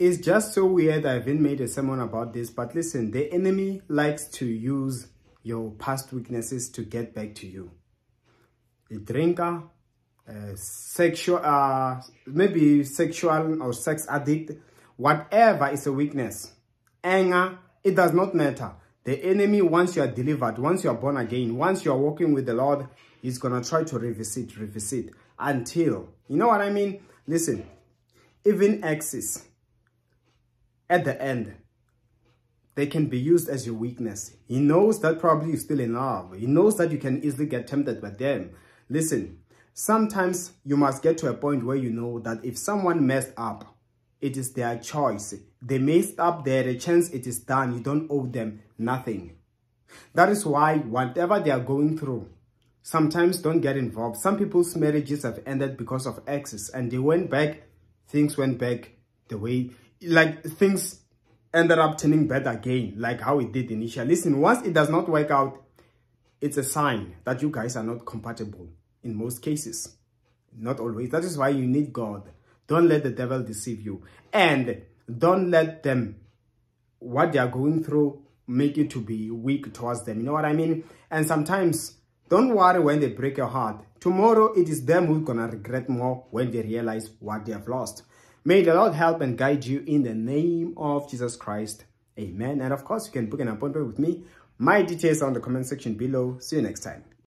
It's just so weird. I haven't made a sermon about this, but listen, the enemy likes to use your past weaknesses to get back to you. A drinker, maybe sexual or sex addict, whatever is a weakness, anger, it does not matter. The enemy, once you are delivered, once you are born again, once you are walking with the Lord, he's going to try to revisit until, you know what I mean? Listen, even exes, at the end, they can be used as your weakness. He knows that probably you're still in love. He knows that you can easily get tempted by them. Listen, sometimes you must get to a point where you know that if someone messed up, it is their choice. They messed up, they had a chance, it is done. You don't owe them nothing. That is why whatever they are going through, sometimes don't get involved. Some people's marriages have ended because of exes, and they went back, things went back the way, like things ended up turning bad again, like how it did initially. Listen, once it does not work out, it's a sign that you guys are not compatible in most cases. Not always. That is why you need God. Don't let the devil deceive you. And don't let them, what they are going through, make you to be weak towards them. You know what I mean? And sometimes, don't worry when they break your heart. Tomorrow, it is them who's going to regret more when they realize what they have lost. May the Lord help and guide you in the name of Jesus Christ. Amen. And of course, you can book an appointment with me. My details are on the comment section below. See you next time.